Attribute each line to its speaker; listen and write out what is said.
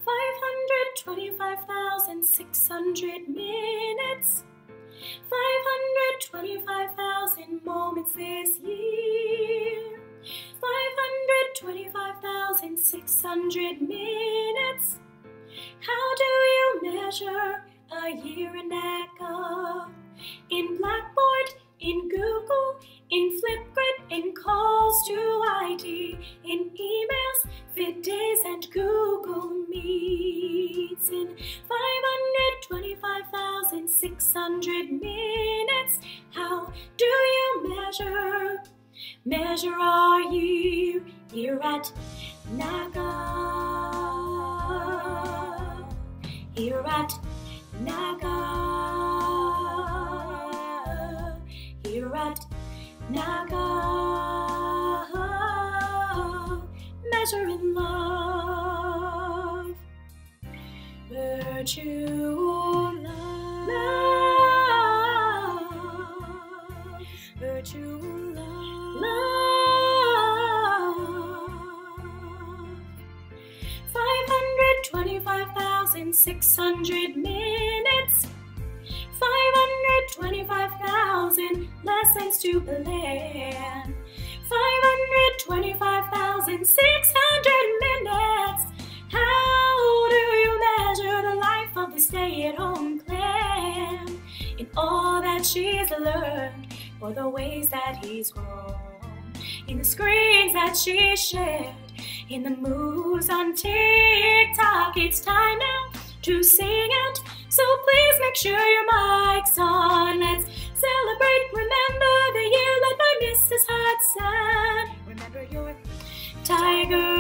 Speaker 1: 525,600 minutes, 525,000 moments this year, 525,600 minutes. How do you measure a year in NACA? In Blackboard, in Google, in Flipgrid, in calls to ID, in emails, Fit Days, and Google Meets. In 525,600 minutes, how do you measure our year here at NACA? Here at NACA, here at NACA, measuring love, virtual love, virtual love. 525,600 minutes, 525,000 lessons to plan, 525,600 minutes. How do you measure the life of the stay-at-home clan? In all that she's learned, or the ways that he's grown, in the screens that she shared, in the moves on TikTok. It's time now to sing out, so please make sure your mic's on. Let's celebrate, remember the year led by Mrs. Hudson. Remember your tiger